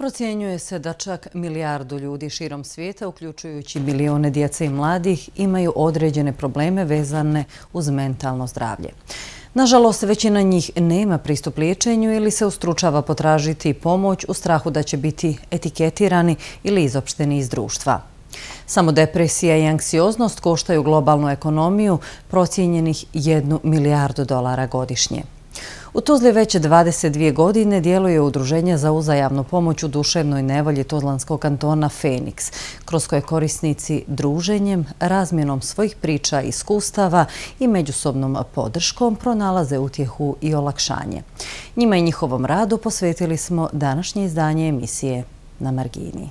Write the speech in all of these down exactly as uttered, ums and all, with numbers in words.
Procjenjuje se da čak milijardu ljudi širom svijeta, uključujući milione djece i mladih, imaju određene probleme vezane uz mentalno zdravlje. Nažalost, većina njih nema pristup liječenju ili se ustručava potražiti pomoć u strahu da će biti etiketirani ili izopšteni iz društva. Samo depresija i anksioznost koštaju globalnu ekonomiju procijenjenih jednu milijardu dolara godišnje. U Tuzli već dvadeset dvije godine djeluje Udruženje za uzajamnu pomoć u duševnoj nevolji tuzlanskog kantona Feniks, kroz koje korisnici druženjem, razmjenom svojih priča i iskustava i međusobnom podrškom pronalaze utjehu i olakšanje. Njima i njihovom radu posvetili smo današnje izdanje emisije Na margini.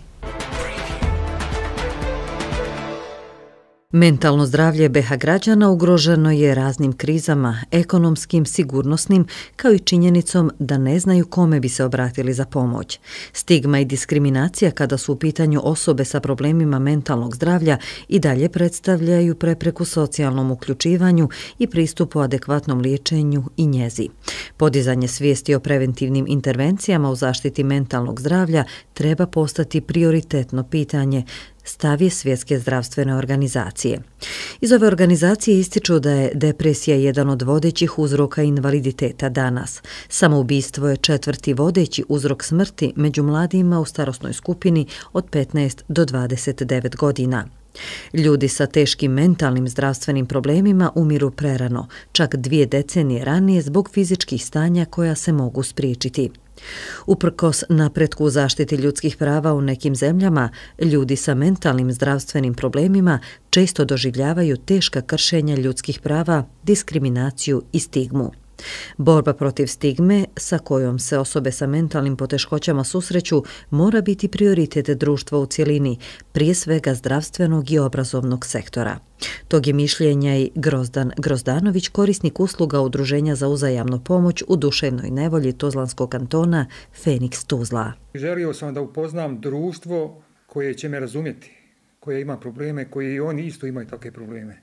Mentalno zdravlje be ha građana ugroženo je raznim krizama, ekonomskim, sigurnosnim, kao i činjenicom da ne znaju kome bi se obratili za pomoć. Stigma i diskriminacija kada su u pitanju osobe sa problemima mentalnog zdravlja i dalje predstavljaju prepreku socijalnom uključivanju i pristupu adekvatnom liječenju i njezi. Podizanje svijesti o preventivnim intervencijama u zaštiti mentalnog zdravlja treba postati prioritetno pitanje, stav je Svjetske zdravstvene organizacije. Iz ove organizacije ističu da je depresija jedan od vodećih uzroka invaliditeta danas. Samoubistvo je četvrti vodeći uzrok smrti među mladima u starosnoj skupini od petnaest do dvadeset devet godina. Ljudi sa teškim mentalnim zdravstvenim problemima umiru prerano, čak dvije decenije ranije zbog fizičkih stanja koja se mogu spriječiti. Uprkos napretku u zaštiti ljudskih prava u nekim zemljama, ljudi sa mentalnim zdravstvenim problemima često doživljavaju teška kršenja ljudskih prava, diskriminaciju i stigmu. Borba protiv stigme sa kojom se osobe sa mentalnim poteškoćama susreću mora biti prioritet društva u cjelini, prije svega zdravstvenog i obrazovnog sektora. Tog je mišljenja i Grozdan Grozdanović, korisnik usluga Udruženja za uzajamnu pomoć u duševnoj nevolji tuzlanskog kantona Feniks Tuzla. Želio sam da upoznam društvo koje će me razumjeti, koje ima probleme, koji oni isto imaju takve probleme.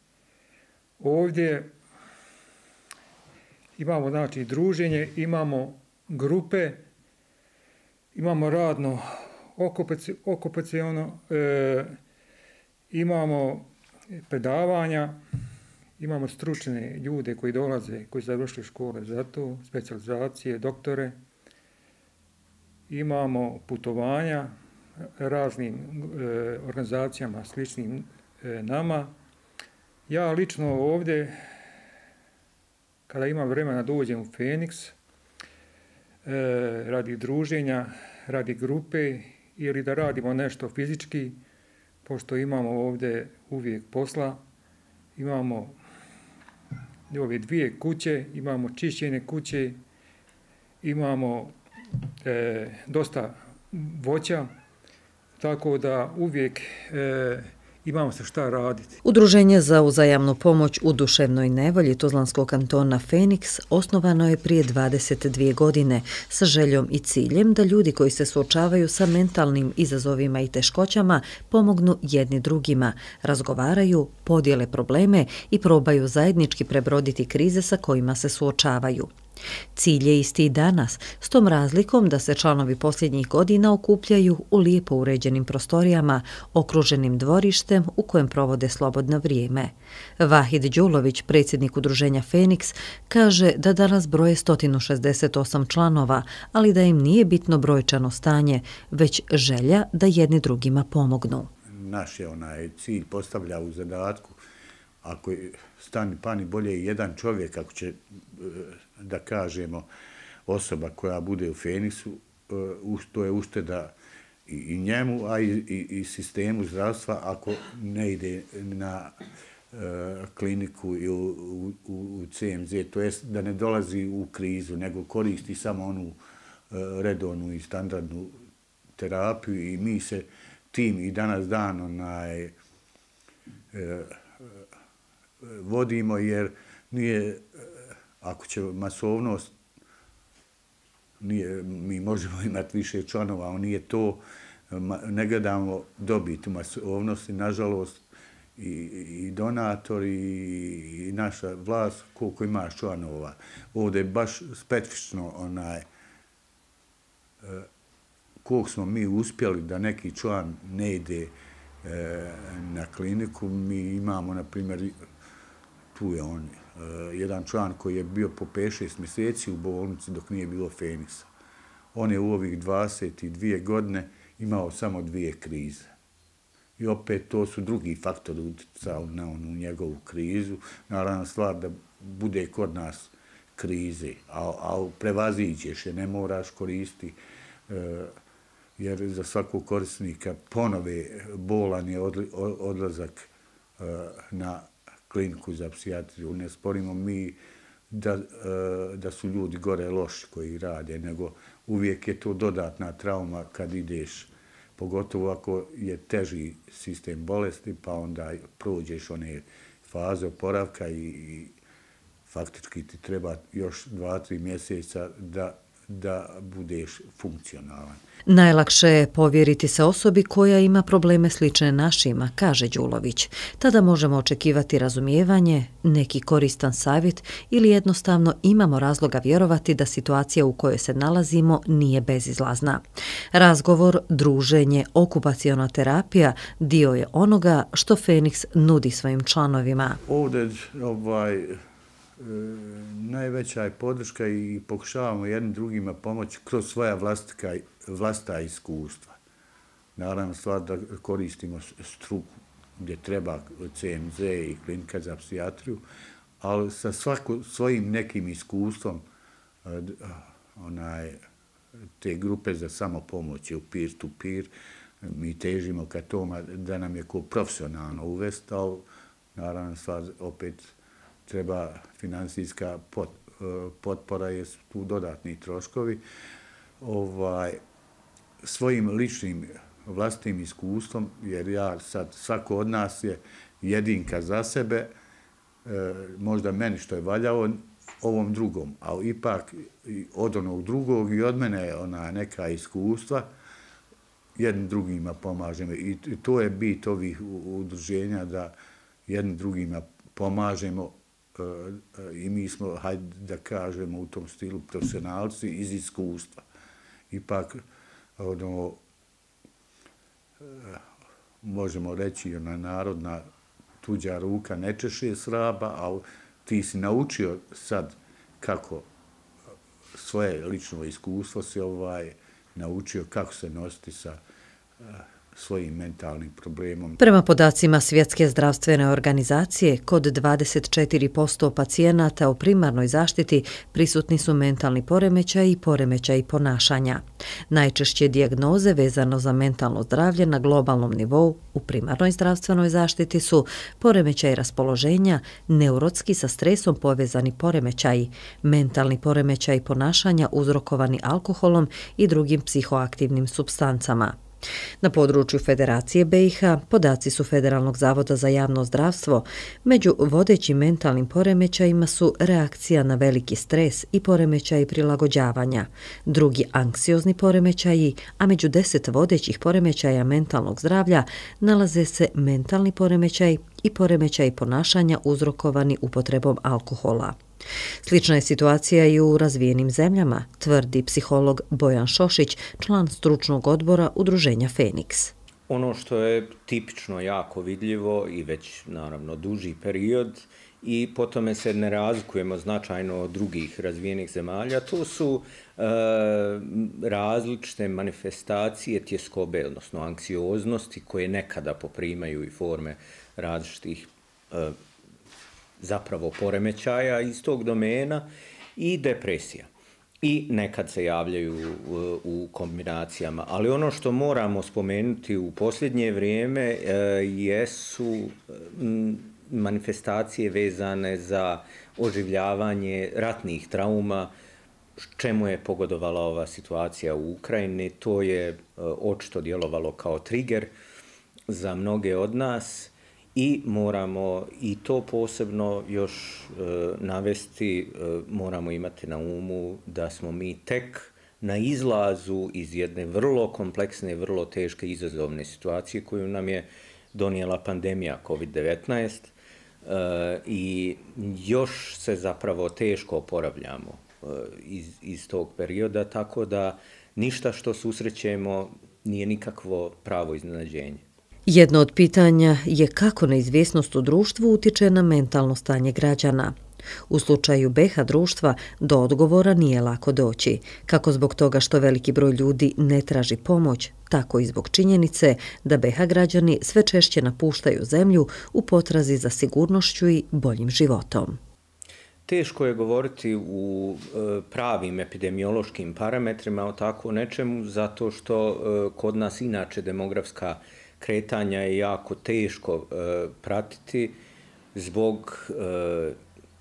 Ovdje imamo znači druženje, imamo grupe, imamo radno okupaciono, e, imamo predavanja, imamo stručne ljude koji dolaze, koji završili škole za to, specijalizacije, doktore. Imamo putovanja raznim e, organizacijama sličnim e, nama. Ja lično ovdje, kada imam vremena dođem u Feniks, e, radi druženja, radi grupe ili da radimo nešto fizički, pošto imamo ovdje uvijek posla, imamo ove dvije kuće, imamo čišćenje kuće, imamo e, dosta voća, tako da uvijek e, imamo se šta raditi. Udruženje za uzajamnu pomoć u duševnoj nevolji tuzlanskog kantona Feniks osnovano je prije dvadeset dvije godine sa željom i ciljem da ljudi koji se suočavaju sa mentalnim izazovima i teškoćama pomognu jedni drugima, razgovaraju, podijele probleme i probaju zajednički prebroditi krize sa kojima se suočavaju. Cilj je isti i danas, s tom razlikom da se članovi posljednjih godina okupljaju u lijepo uređenim prostorijama, okruženim dvorištem u kojem provode slobodno vrijeme. Vahid Đulović, predsjednik Udruženja Feniks, kaže da danas broje sto šezdeset osam članova, ali da im nije bitno brojčano stanje, već želja da jedni drugima pomognu. Naš je onaj cilj postavlja u zadatku, ako stani pani bolje jedan čovjek, ako će, da kažemo, osoba koja bude u Feniksu, to je ušteda i njemu, a i, i, i sistemu zdravstva ako ne ide na uh, kliniku i u, u, u ce em ze, to jest da ne dolazi u krizu, nego koristi samo onu uh, redovnu i standardnu terapiju i mi se tim i danas dan onaj, uh, vodimo jer nije, ako će masovnost, nije, mi možemo imati više članova, ali nije to, ne gledamo dobit u masovnosti, nažalost, i, i donatori i naša vlast koliko ima članova. Ovdje je baš specifično onaj koliko smo mi uspjeli da neki član ne ide e, na kliniku. Mi imamo, na primjer, tu je on, e, jedan član koji je bio po pet šest mjeseci u bolnici dok nije bilo Feniksa. On je u ovih dvadeset dvije godine imao samo dvije krize. I opet to su drugi faktori utjecali na onu njegovu krizu. Naravno, stvar da bude kod nas krize, a, a prevaziđeš je, ne moraš koristiti, e, jer za svakog korisnika ponove bolan je odli, odlazak e, na kliniku za psihijatriju. Ne sporimo mi da, e, da su ljudi gore loši koji rade, nego uvijek je to dodatna trauma kad ideš, pogotovo ako je teži sistem bolesti, pa onda prođeš one faze oporavka i, i faktički ti treba još dva, tri mjeseca da, da budeš funkcionalan. Najlakše je povjeriti se osobi koja ima probleme slične našima, kaže Đulović. Tada možemo očekivati razumijevanje, neki koristan savjet ili jednostavno imamo razloga vjerovati da situacija u kojoj se nalazimo nije bezizlazna. Razgovor, druženje, okupaciona terapija dio je onoga što Feniks nudi svojim članovima. Ovdje ovaj, E, najveća je podrška i pokušavamo jednim drugima pomoći kroz svoja vlastika, vlastita iskustva. Naravno, stvar da koristimo struku gdje treba C M Z i klinika za psihijatriju, ali sa svako, svojim nekim iskustvom onaj, te grupe za samopomoć u peer-to-peer, mi težimo ka tome da nam je ko profesionalno uvesti, ali naravno stvar opet treba financijska pot, potpora, jer su tu dodatni troškovi. Ovaj, svojim ličnim vlastitim iskustvom, jer ja sad, svako od nas je jedinka za sebe, e, možda meni što je valjao, ovom drugom, ali ipak od onog drugog i od mene ona neka iskustva, jednim drugima pomažemo. I to je bit ovih udruženja, da jednim drugima pomažemo. I mi smo, hajde da kažemo, u tom stilu profesionalci iz iskustva. Ipak, ono, možemo reći, ona narodna tuđa ruka ne češe sraba, ali ti si naučio sad kako svoje lično iskustvo si ovaj, naučio kako se nositi sa svojim mentalnim problemom. Prema podacima Svjetske zdravstvene organizacije, kod dvadeset četiri posto pacijenata u primarnoj zaštiti prisutni su mentalni poremećaj i poremećaj ponašanja. Najčešće dijagnoze vezano za mentalno zdravlje na globalnom nivou u primarnoj zdravstvenoj zaštiti su poremećaj raspoloženja, neurotski sa stresom povezani poremećaji, mentalni poremećaj ponašanja uzrokovani alkoholom i drugim psihoaktivnim supstancama. Na području Federacije B i H podaci su Federalnog zavoda za javno zdravstvo. Među vodećim mentalnim poremećajima su reakcija na veliki stres i poremećaji prilagođavanja, drugi anksiozni poremećaji, a među deset vodećih poremećaja mentalnog zdravlja nalaze se mentalni poremećaj i poremećaj ponašanja uzrokovani upotrebom alkohola. Slična je situacija i u razvijenim zemljama, tvrdi psiholog Bojan Šošić, član stručnog odbora udruženja Feniks. Ono što je tipično jako vidljivo i već naravno duži period i po tome se ne razlikujemo značajno od drugih razvijenih zemalja, to su e, različite manifestacije tjeskobe, odnosno anksioznosti, koje nekada poprimaju i forme različitih e, zapravo poremećaja iz tog domena i depresija. I nekad se javljaju u, u kombinacijama. Ali ono što moramo spomenuti u posljednje vrijeme e, jesu m, manifestacije vezane za oživljavanje ratnih trauma, čemu je pogodovala ova situacija u Ukrajini. To je e, očito djelovalo kao trigger za mnoge od nas. I moramo i to posebno još e, navesti, e, moramo imati na umu da smo mi tek na izlazu iz jedne vrlo kompleksne, vrlo teške izazovne situacije koju nam je donijela pandemija kovid devetnaest e, i još se zapravo teško oporavljamo e, iz, iz tog perioda, tako da ništa što susrećemo nije nikakvo pravo iznenađenje. Jedno od pitanja je kako neizvjesnost u društvu utiče na mentalno stanje građana. U slučaju be ha društva do odgovora nije lako doći, kako zbog toga što veliki broj ljudi ne traži pomoć, tako i zbog činjenice da be ha građani sve češće napuštaju zemlju u potrazi za sigurnošću i boljim životom. Teško je govoriti u e, pravim epidemiološkim parametrima o tako nečemu, zato što e, kod nas inače demografska kretanja je jako teško e, pratiti zbog e,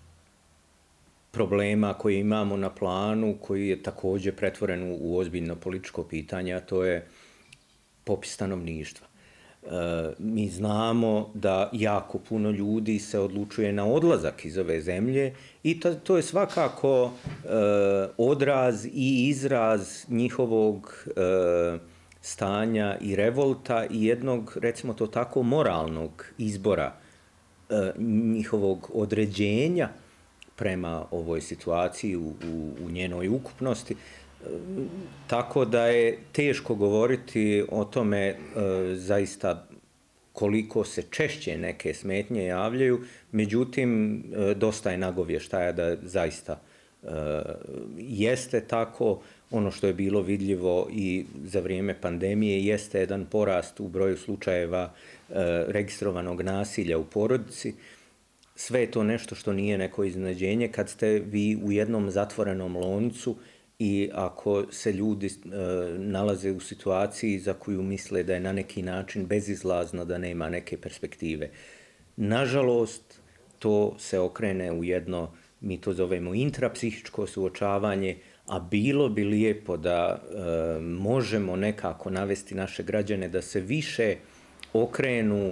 problema koje imamo na planu, koji je također pretvoren u, u ozbiljno političko pitanje, a to je popis stanovništva. E, mi znamo da jako puno ljudi se odlučuje na odlazak iz ove zemlje i to, to je svakako e, odraz i izraz njihovog e, stanja i revolta i jednog, recimo to tako, moralnog izbora e, njihovog određenja prema ovoj situaciji u, u, u njenoj ukupnosti. E, tako da je teško govoriti o tome e, zaista koliko se češće neke smetnje javljaju, međutim, e, dosta je nagovještaja da zaista e, jeste tako. Ono što je bilo vidljivo i za vrijeme pandemije jeste jedan porast u broju slučajeva e, registrovanog nasilja u porodici. Sve je to nešto što nije neko iznenađenje kad ste vi u jednom zatvorenom loncu i ako se ljudi e, nalaze u situaciji za koju misle da je na neki način bezizlazno, da nema neke perspektive. Nažalost, to se okrene u jedno, mi to zovemo intrapsihičko suočavanje, a bilo bi lijepo da e, možemo nekako navesti naše građane da se više okrenu e,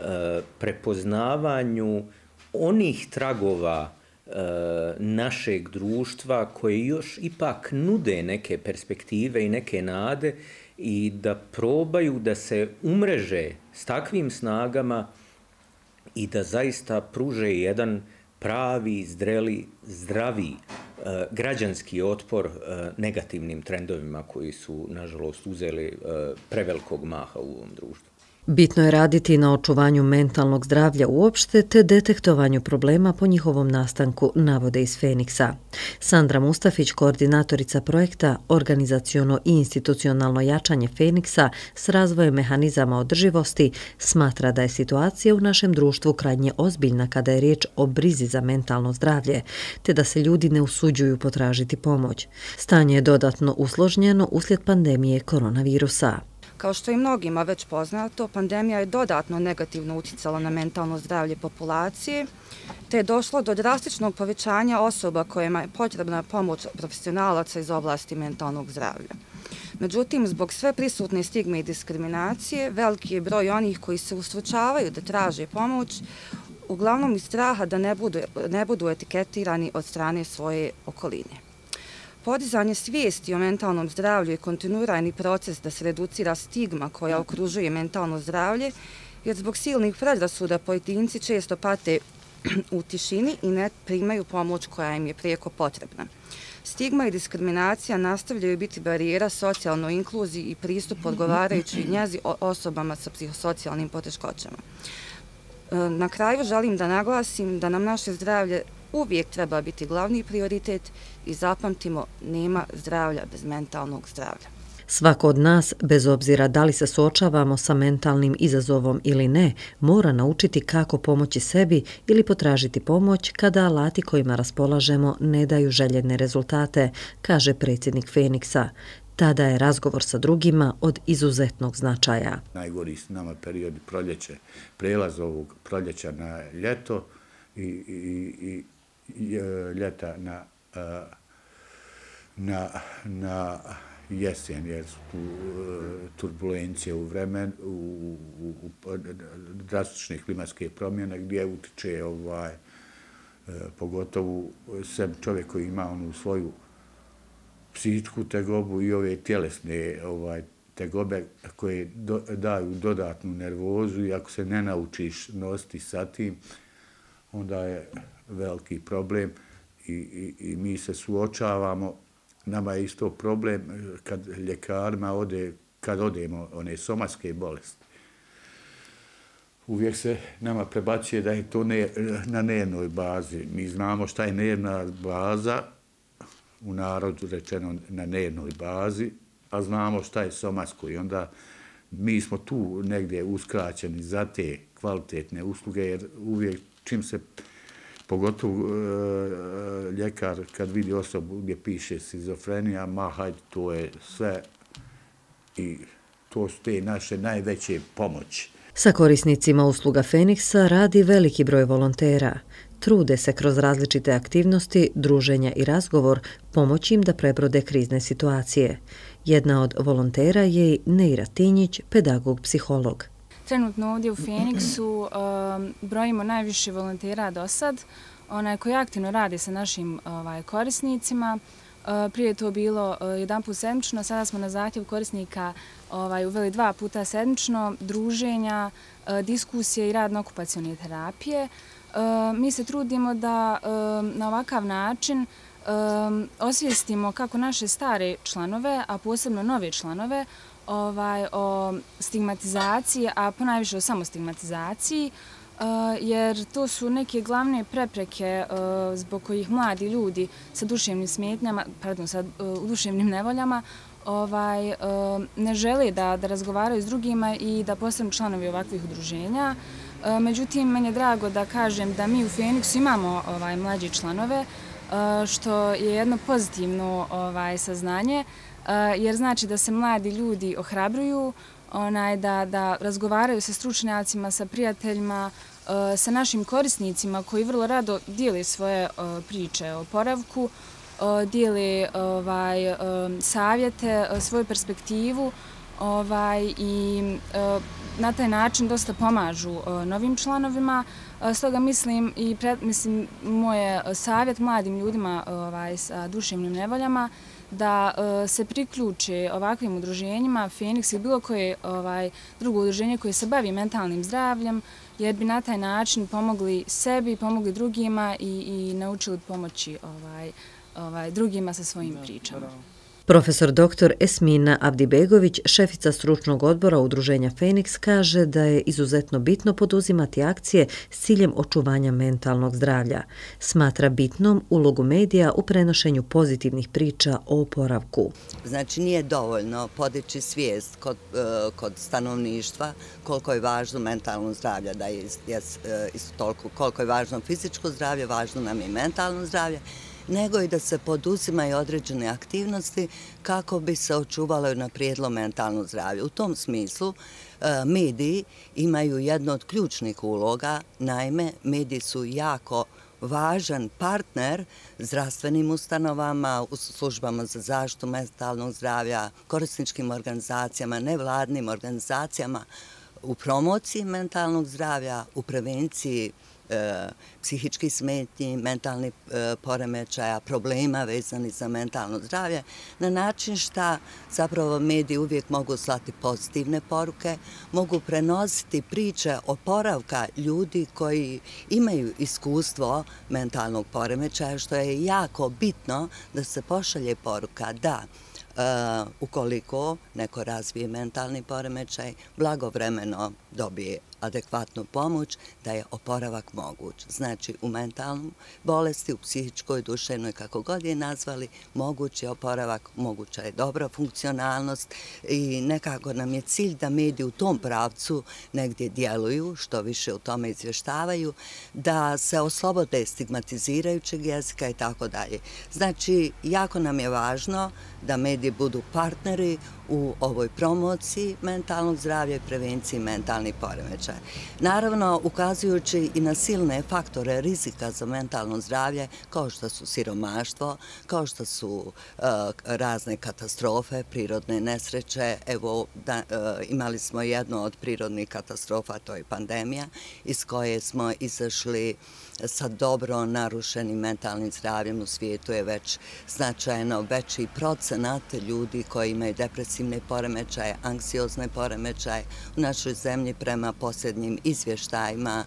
prepoznavanju onih tragova e, našeg društva koje još ipak nude neke perspektive i neke nade i da probaju da se umreže s takvim snagama i da zaista pruže jedan pravi, zreli, zdravi e, građanski otpor e, negativnim trendovima koji su, nažalost, uzeli e, prevelikog maha u ovom društvu. Bitno je raditi na očuvanju mentalnog zdravlja uopšte te detektovanju problema po njihovom nastanku, navode iz Feniksa. Sandra Mustafić, koordinatorica projekta Organizaciono i institucionalno jačanje Feniksa s razvojem mehanizama održivosti, smatra da je situacija u našem društvu krajnje ozbiljna kada je riječ o brizi za mentalno zdravlje, te da se ljudi ne usuđuju potražiti pomoć. Stanje je dodatno usložnjeno uslijed pandemije koronavirusa. Kao što je mnogima već poznato, pandemija je dodatno negativno uticala na mentalno zdravlje populacije, te je došlo do drastičnog povećanja osoba kojima je potrebna pomoć profesionalaca iz oblasti mentalnog zdravlja. Međutim, zbog sve prisutne stigme i diskriminacije, veliki je broj onih koji se ustručavaju da traže pomoć, uglavnom iz straha da ne budu, ne budu etiketirani od strane svoje okoline. Podizanje svijesti o mentalnom zdravlju je kontinuirani proces da se reducira stigma koja okružuje mentalno zdravlje, jer zbog silnih predrasuda pojedinci često pate u tišini i ne primaju pomoć koja im je prijeko potrebna. Stigma i diskriminacija nastavljaju biti barijera socijalnoj inkluziji i pristup odgovarajućoj njezi osobama sa psihosocijalnim poteškoćama. Na kraju želim da naglasim da nam naše zdravlje uvijek treba biti glavni prioritet i zapamtimo, nema zdravlja bez mentalnog zdravlja. Svako od nas, bez obzira da li se suočavamo sa mentalnim izazovom ili ne, mora naučiti kako pomoći sebi ili potražiti pomoć kada alati kojima raspolažemo ne daju željene rezultate, kaže predsjednik Feniksa. Tada je razgovor sa drugima od izuzetnog značaja. Najgori su nama periodi proljeće, prelaz ovog proljeća na ljeto i, i, i, i ljeta na, na, na jesen, jer su tu turbulencije u vremenu, u, u, u drastične klimatske promjene gdje utiče ovaj, pogotovo sem čovjek koji ima onu svoju psihičku tegobu i ove tjelesne ovaj, tegobe koje do, daju dodatnu nervozu i ako se ne naučiš nositi sa tim, onda je veliki problem i, i, i mi se suočavamo nama je isto problem kad ljekarima ode, kad odemo one somatske bolesti. Uvijek se nama prebacuje da je to ne, na dnevnoj bazi. Mi znamo šta je dnevna baza, u narodu rečeno na dnevnoj bazi, a znamo šta je somatsko i onda mi smo tu negdje uskraćeni za te kvalitetne usluge, jer uvijek čim se, pogotovo e, ljekar kad vidi osobu gdje piše šizofrenija, ma hajde, to je sve i to su te naše najveće pomoći. Sa korisnicima usluga Feniksa radi veliki broj volontera. Trude se kroz različite aktivnosti, druženja i razgovor pomoći im da prebrode krizne situacije. Jedna od volontera je i Neira Tinjić, pedagog-psiholog. Trenutno ovdje u Feniksu um, brojimo najviše volontera do sad, onaj koji aktivno radi sa našim ovaj, korisnicima. Uh, prije je to bilo uh, jedan put sedmično, sada smo na zahtjev korisnika ovaj, uveli dva puta sedmično, druženja, uh, diskusije i rad na okupacione terapije. Uh, mi se trudimo da uh, na ovakav način um, osvijestimo kako naše stare članove, a posebno nove članove, ovaj, o stigmatizaciji, a ponajviše o samostigmatizaciji, uh, jer to su neke glavne prepreke uh, zbog kojih mladi ljudi sa duševnim smetnjama, pardon, sa uh, duševnim nevoljama ovaj, uh, ne žele da, da razgovaraju s drugima i da postanu članovi ovakvih udruženja. Uh, međutim, meni je drago da kažem da mi u Feniksu imamo ovaj, mlađe članove, uh, što je jedno pozitivno ovaj, saznanje, jer znači da se mladi ljudi ohrabruju, onaj, da, da razgovaraju sa stručnjacima, sa prijateljima, sa našim korisnicima koji vrlo rado dijele svoje priče o oporavku, dijele ovaj, savjete, svoju perspektivu ovaj, i na taj način dosta pomažu novim članovima. Stoga mislim i pred, mislim, moje savjet mladim ljudima ovaj, sa duševnim nevoljama da uh, se priključe ovakvim udruženjima, Feniks ili bilo koje ovaj, drugo udruženje koje se bavi mentalnim zdravljem, jer bi na taj način pomogli sebi, pomogli drugima i, i naučili pomoći ovaj, ovaj, drugima sa svojim pričama. Profesor doktor Esmina Abdibegović, šefica stručnog odbora udruženja Feniks, kaže da je izuzetno bitno poduzimati akcije s ciljem očuvanja mentalnog zdravlja. Smatra bitnom ulogu medija u prenošenju pozitivnih priča o oporavku. Znači nije dovoljno podići svijest kod, kod stanovništva koliko je važno mentalno zdravlje, da je isto toliko koliko je važno fizičko zdravlje, važno nam je mentalno zdravlje, nego i da se poduzimaju određene aktivnosti kako bi se očuvalo i naprijedilo mentalno zdravlje. U tom smislu mediji imaju jednu od ključnih uloga, naime mediji su jako važan partner zdravstvenim ustanovama, u službama za zaštitu mentalnog zdravlja, korisničkim organizacijama, nevladnim organizacijama u promociji mentalnog zdravlja, u prevenciji E, psihičkih smetnji, mentalnih e, poremećaja, problema vezani za mentalno zdravlje, na način šta zapravo mediji uvijek mogu slati pozitivne poruke, mogu prenositi priče oporavka ljudi koji imaju iskustvo mentalnog poremećaja, što je jako bitno da se pošalje poruka da Uh, ukoliko neko razvije mentalni poremećaj, blagovremeno dobije adekvatnu pomoć, da je oporavak moguć. Znači, u mentalnom bolesti, u psihičkoj, duševnoj, kako god je nazvali, moguć je oporavak, moguća je dobra funkcionalnost i nekako nam je cilj da mediji u tom pravcu negdje djeluju, što više u tome izvještavaju, da se oslobode stigmatizirajućeg jezika i tako dalje. Znači, jako nam je važno da mediji budu partneri u ovoj promociji mentalnog zdravlja i prevenciji mentalnih poremećaja. Naravno, ukazujući i na silne faktore rizika za mentalno zdravlje, kao što su siromaštvo, kao što su uh, razne katastrofe, prirodne nesreće. Evo, da, uh, imali smo jednu od prirodnih katastrofa, to je pandemija, iz koje smo izašli sa dobro narušenim mentalnim zdravljem. U svijetu je već značajno veći procenat ljudi koji imaju depresiju depresivne poremećaje, anksiozne poremećaje. U našoj zemlji prema posljednjim izvještajima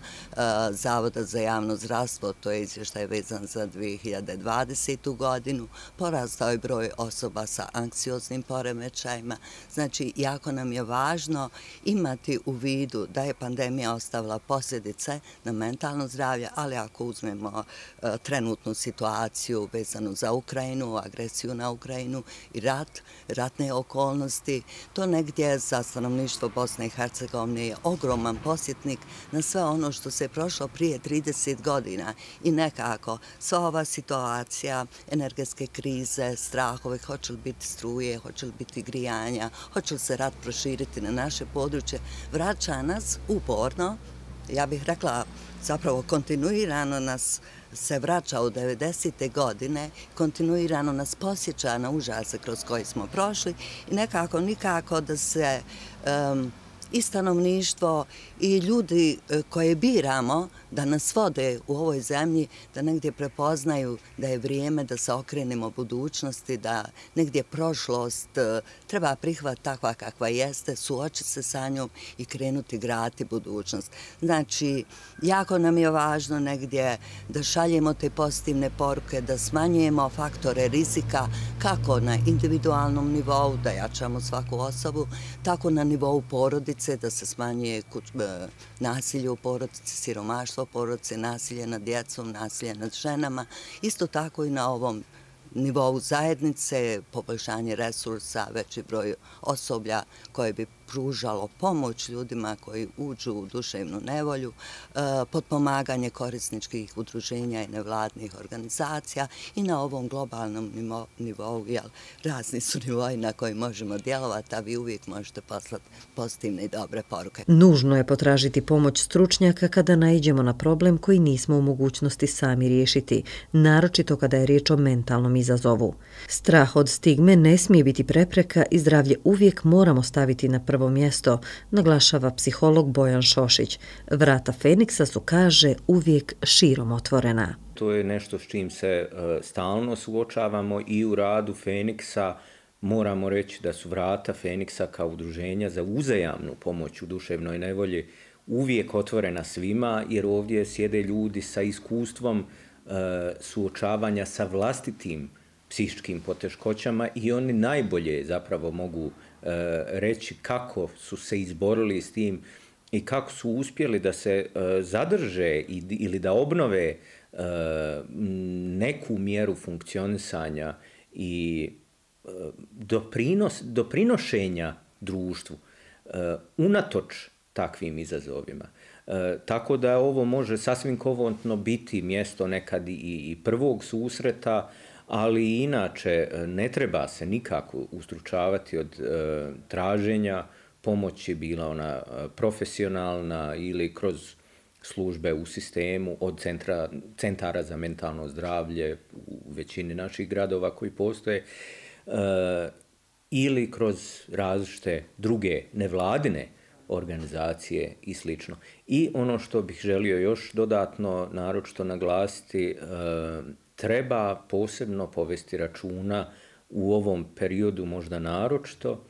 Zavoda za javno zdravstvo, to je izvještaj vezan za dvije hiljade dvadesetu godinu, porastao je broj osoba sa anksioznim poremećajima. Znači, jako nam je važno imati u vidu da je pandemija ostavila posljedice na mentalno zdravlje, ali ako uzmemo trenutnu situaciju vezanu za Ukrajinu, agresiju na Ukrajinu i rat, ratne okolnosti, to negdje za stanovništvo Bosne i Hercegovine je ogroman posjetnik na sve ono što se prošlo prije trideset godina i nekako sva ova situacija, energetske krize, strahove, hoće li biti struje, hoće li biti grijanja, hoće li se rat proširiti na naše područje, vraća nas uporno, ja bih rekla zapravo kontinuirano nas se vraća u devedesete godine, kontinuirano nas posjeća na užase kroz koje smo prošli i nekako nikako da se um, i stanovništvo i ljudi koje biramo da nas vode u ovoj zemlji, da negdje prepoznaju da je vrijeme da se okrenemo budućnosti, da negdje prošlost treba prihvatiti takva kakva jeste, suočiti se sa njom i krenuti graditi budućnost. Znači, jako nam je važno negdje da šaljemo te pozitivne poruke, da smanjujemo faktore rizika kako na individualnom nivou, da jačamo svaku osobu, tako na nivou porodice, da se smanjuje nasilje u porodici, siromaštvo u porodici, nasilje nad djecom, nasilje nad ženama. Isto tako i na ovom nivou zajednice, poboljšanje resursa, veći broj osoblja koje bi pružalo pomoć ljudima koji uđu u duševnu nevolju, potpomaganje korisničkih udruženja i nevladnih organizacija i na ovom globalnom nivou, jer razni su nivoji na koji možemo djelovati, a vi uvijek možete poslati pozitivne i dobre poruke. Nužno je potražiti pomoć stručnjaka kada naiđemo na problem koji nismo u mogućnosti sami riješiti, naročito kada je riječ o mentalnom izazovu. Strah od stigme ne smije biti prepreka i zdravlje uvijek moramo staviti na prvo mjesto, naglašava psiholog Bojan Šošić. Vrata Feniksa su, kaže, uvijek širom otvorena. To je nešto s čim se uh, stalno suočavamo i u radu Feniksa. Moramo reći da su vrata Feniksa kao udruženja za uzajamnu pomoć u duševnoj nevolji uvijek otvorena svima, jer ovdje sjede ljudi sa iskustvom uh, suočavanja sa vlastitim psihičkim poteškoćama i oni najbolje zapravo mogu reći kako su se izborili s tim i kako su uspjeli da se zadrže ili da obnove neku mjeru funkcionisanja i doprinos, doprinošenja društvu unatoč takvim izazovima. Tako da ovo može sasvim komotno biti mjesto nekad i, i prvog susreta, ali inače ne treba se nikako ustručavati od e, traženja pomoći, bila ona profesionalna ili kroz službe u sistemu, od centra, centara za mentalno zdravlje u većini naših gradova koji postoje, e, ili kroz različite druge nevladine organizacije i slično. I ono što bih želio još dodatno naročito naglasiti, e, treba posebno povesti računa u ovom periodu, možda naročito,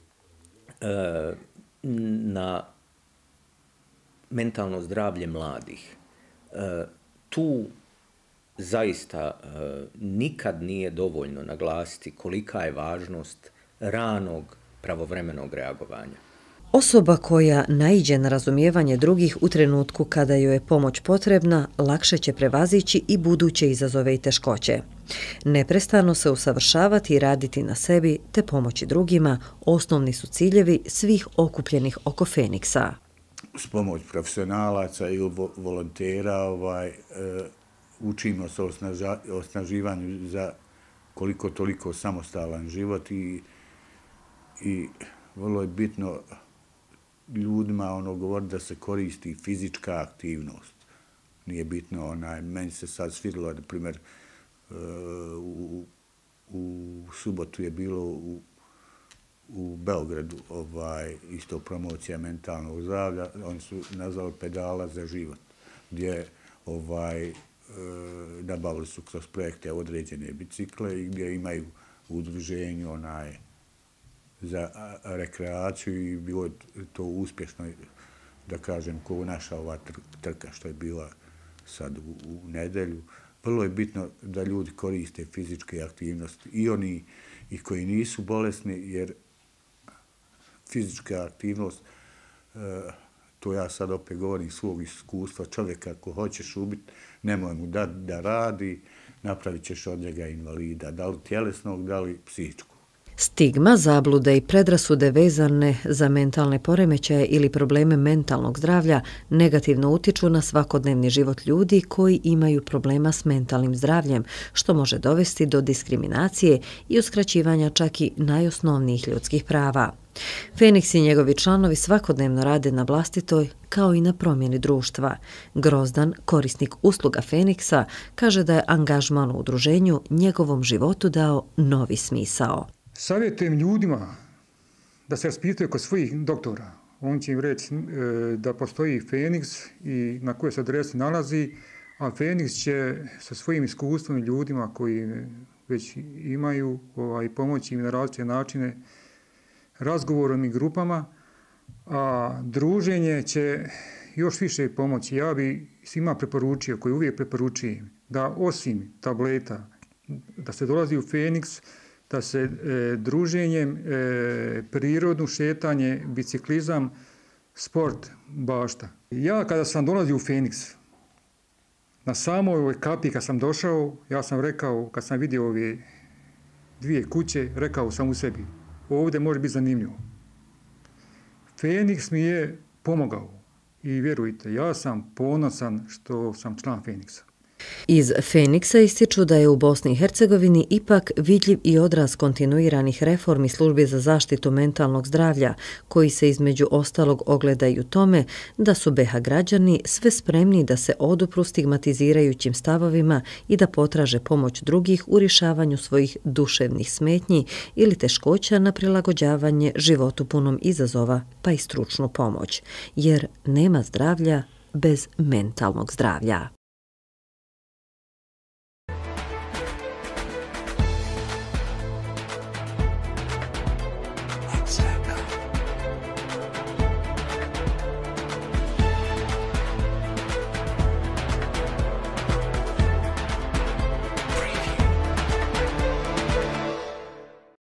na mentalno zdravlje mladih. Tu zaista nikad nije dovoljno naglasiti kolika je važnost ranog pravovremenog reagovanja. Osoba koja naiđe na razumijevanje drugih u trenutku kada joj je pomoć potrebna, lakše će prevazići i buduće izazove i teškoće. Neprestano se usavršavati i raditi na sebi te pomoći drugima osnovni su ciljevi svih okupljenih oko Feniksa. S pomoć profesionalaca ili volontera ovaj, e, učimo se osnaža, osnaživanju za koliko toliko samostalan život i, i vrlo je bitno ljudima ono govori da se koristi fizička aktivnost. Nije bitno, onaj, meni se sad svidilo, na primjer, u, u subotu je bilo u, u Beogradu ovaj, isto promocija mentalnog zdravlja, oni su nazvali pedala za život, gdje ovaj, nabavili su kroz projekte određene bicikle i gdje imaju u udruženju onaj za rekreaciju i bilo je to uspješno, da kažem, ko naša ova trka što je bila sad u, u nedelju. Vrlo je bitno da ljudi koriste fizičke aktivnosti i oni i koji nisu bolesni, jer fizička aktivnost, to ja sad opet govorim svog iskustva, čovjeka ako hoćeš ubiti, nemoj mu dati da radi, napravit ćeš od njega invalida, da li tjelesnog, da li psihičkog. Stigma, zablude i predrasude vezane za mentalne poremećaje ili probleme mentalnog zdravlja negativno utiču na svakodnevni život ljudi koji imaju problema s mentalnim zdravljem, što može dovesti do diskriminacije i uskraćivanja čak i najosnovnijih ljudskih prava. Feniks i njegovi članovi svakodnevno rade na vlastitoj kao i na promjeni društva. Grozdan, korisnik usluga Feniksa, kaže da je angažman u udruženju njegovom životu dao novi smisao. Savjetujem ljudima da se raspitaju kod svojih doktora. On će im reći da postoji Feniks i na kojoj se adresi nalazi, a Feniks će sa svojim iskustvom i ljudima koji već imaju ovaj, pomoći im na različite načine razgovorom i grupama, a druženje će još više pomoći. Ja bi svima preporučio, koji uvijek preporučujem, da osim tableta, da se dolazi u Feniks, da se e, druženjem, e, prirodno šetanje, biciklizam, sport bašta. Ja kada sam dolazio u Feniks, na samoj ovoj kapi kad sam došao, ja sam rekao, kad sam vidio ove dvije kuće, rekao sam u sebi, ovdje može biti zanimljivo. Feniks mi je pomogao i vjerujte, ja sam ponosan što sam član Feniksa. Iz Feniksa ističu da je u Bosni i Hercegovini ipak vidljiv i odraz kontinuiranih reformi službi za zaštitu mentalnog zdravlja, koji se između ostalog ogledaju tome da su be ha građani sve spremni da se odupru stigmatizirajućim stavovima i da potraže pomoć drugih u rješavanju svojih duševnih smetnji ili teškoća na prilagođavanje životu punom izazova, pa i stručnu pomoć, jer nema zdravlja bez mentalnog zdravlja.